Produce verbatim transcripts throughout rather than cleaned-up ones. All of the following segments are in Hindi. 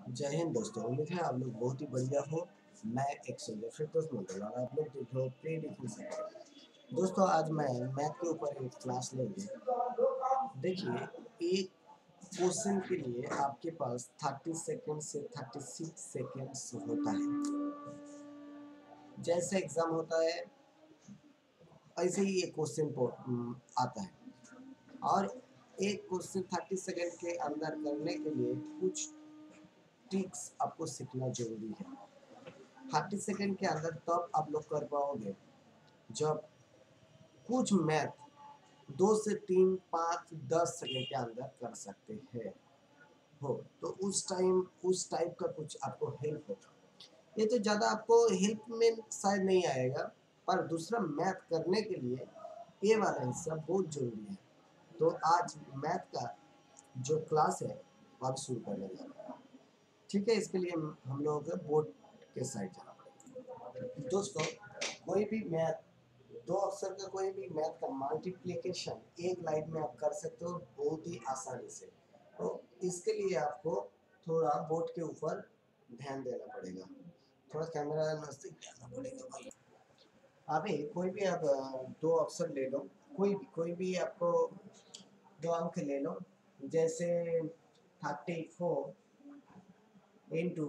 जय हिंद दोस्तों, उम्मीद है आप लोग बहुत ही बढ़िया हो। मैं एक सोल्जर फिरदौस मंडल और आप लोग देख रहे हो प्रेडिफेंस एकेडमी। दोस्तों आज मैं मैथ के ऊपर एक क्लास लेंगे। देखिए, एक क्वेश्चन के लिए आपके पास तीस सेकंड से छत्तीस सेकंड्स होता है। जैसे एग्जाम होता है ऐसे ही एक क्वेश्चन आता है और एक क्वेश्चन तीस सेकंड के अंदर करने के लिए कुछ ट्रिक्स आपको सीखना जरूरी है। तीस सेकंड के अंदर तब आप लोग कर पाओगे जब कुछ मैथ दो से तीन पाँच दस सेकंड के अंदर कर सकते हैं हो, तो उस टाइम उस टाइप का कुछ आपको हेल्प होगा। ये तो ज़्यादा आपको हेल्प में शायद नहीं आएगा, पर दूसरा मैथ करने के लिए ये वाला हिस्सा बहुत ज़रूरी है। तो आज मैथ का जो क्लास है वो आप शुरू करने जा रहे हैं। ठीक है, इसके लिए हम लोगों को बोर्ड के साइड जाना पड़ेगा। दोस्तों, कोई भी मैथ दो अक्षर का कोई भी मैथ का मल्टीप्लिकेशन एक लाइन में आप कर सकते हो बहुत ही आसानी से। तो इसके लिए आपको थोड़ा बोर्ड के ऊपर ध्यान देना पड़ेगा, थोड़ा कैमरा नजदीक जाना पड़ेगा भाई। अभी कोई भी आप दो अक्षर ले लो, कोई भी कोई भी आपको दो अंक ले लो, जैसे thirty four into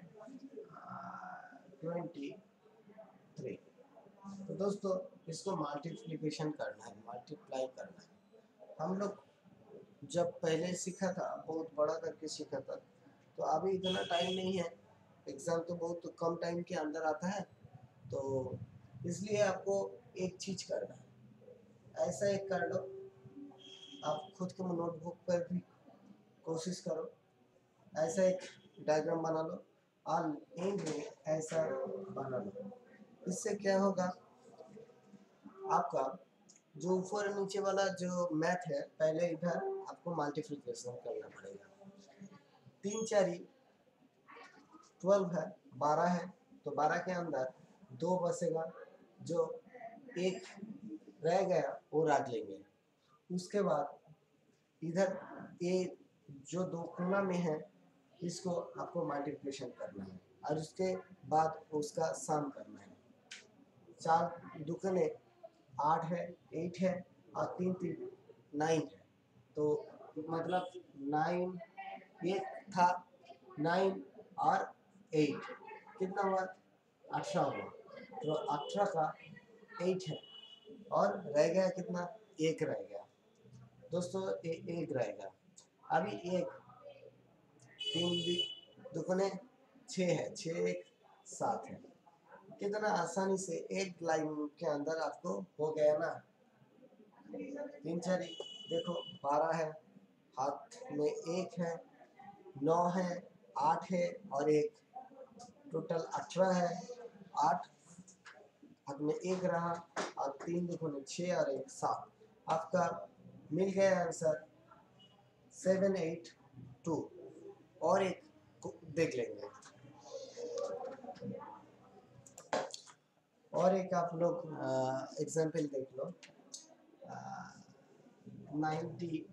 twenty three. तो दोस्तों इसको मल्टीप्लिकेशन करना है, मल्टीप्लाई करना है। हम लोग जब पहले सीखा था बहुत बड़ा करके सीखा था, तो अभी इतना टाइम नहीं है, एग्ज़ाम तो बहुत कम टाइम के अंदर आता है। तो इसलिए आपको एक चीज़ करना है, ऐसा एक कर लो, आप खुद के नोटबुक पर भी कोशिश करो, ऐसा एक डायग्राम बना लो और एंड में ऐसा बना लो। इससे क्या होगा, आपका जो ऊपर नीचे वाला जो मैथ है पहले इधर आपको मल्टीप्लिकेशन करना पड़ेगा। तीन चारी ट्वेल्व है, बारह है, तो बारह के अंदर दो बचेगा, जो एक रह गया वो रख लेंगे। उसके बाद इधर ये जो दो कोना में है इसको आपको मल्टीप्लिकेशन करना है और उसके बाद उसका सम करना है। चार दुगने आठ है, एट है और तीन तीन नाइन है, तो मतलब नाइन एक था, नाइन और एट कितना हुआ, अठारह हुआ। तो अठारह का एट है और रह गया कितना, एक रह गया। दोस्तों ए, एक रहेगा। अभी एक तीन दुगने छः है, छः एक सात है। कितना आसानी से एक लाइन के अंदर आपको हो गया ना। तीन चार देखो बारह है, हाथ में एक है, नौ है, आठ है और एक, टोटल अठारह है। आठ हाथ में एक रहा और तीन दुगुने छः और एक सात। आपका मिल गया आंसर सेवन एट टू। और एक को देख लेंगे, और एक आप लोग एग्जाम्पल देख लो। नाइन्टी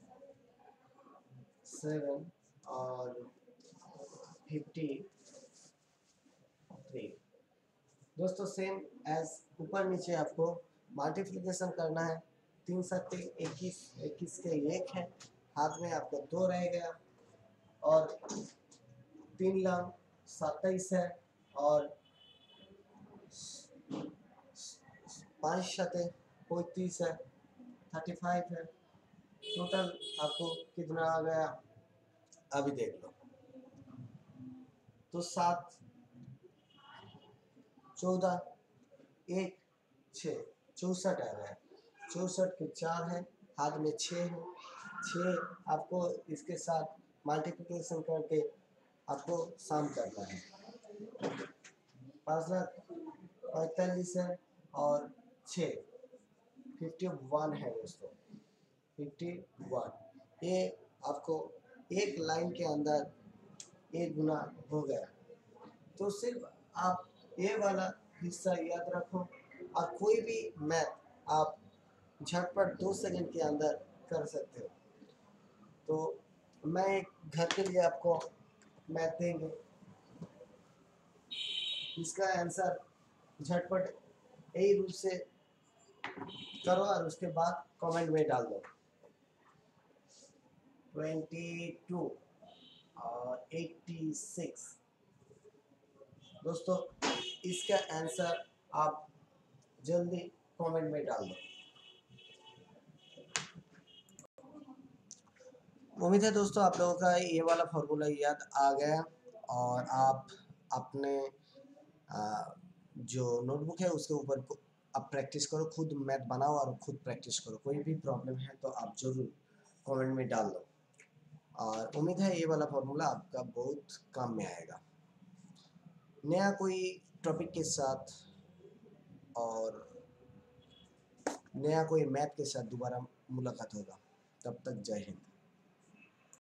सेवन और फिफ्टी थ्री। दोस्तों सेम एज ऊपर नीचे आपको मल्टीप्लिकेशन करना है। तीन सत्ते इक्कीस, इक्कीस के एक है, हाथ में आपको दो रह गया और तीन लंग सत्ताईस है और पाँच सत्ते पैंतीस है, थर्टी फाइव है। टोटल आपको कितना आ गया अभी देख लो, तो सात चौदह एक छः, चौंसठ आ गया। चौंसठ के चार है, हाथ में छः है, छः आपको इसके साथ मल्टीप्लिकेशन करके आपको सम करना है। पाँच लाख पैंतालीस है और छः फिफ्टी वन है दोस्तों, फिफ्टी वन। ये आपको एक लाइन के अंदर एक गुना हो गया। तो सिर्फ आप ये वाला हिस्सा याद रखो और कोई भी मैथ आप झटपट दो सेकंड के अंदर कर सकते हो। तो मैं एक घर के लिए आपको मैथ देंगे। इसका आंसर झटपट यही रूप से करो और उसके बाद कमेंट में डाल दो। ट्वेंटी टू और एट्टी सिक्स। दोस्तों इसका आंसर आप जल्दी कमेंट में डाल दो। उम्मीद है दोस्तों आप लोगों का ये वाला फॉर्मूला याद आ गया और आप अपने जो नोटबुक है उसके ऊपर आप प्रैक्टिस करो, खुद मैथ बनाओ और खुद प्रैक्टिस करो। कोई भी प्रॉब्लम है तो आप जरूर कमेंट में डाल दो और उम्मीद है ये वाला फॉर्मूला आपका बहुत काम में आएगा। नया कोई टॉपिक के साथ और नया कोई मैथ के साथ दोबारा मुलाकात होगा। तब तक जय हिंद।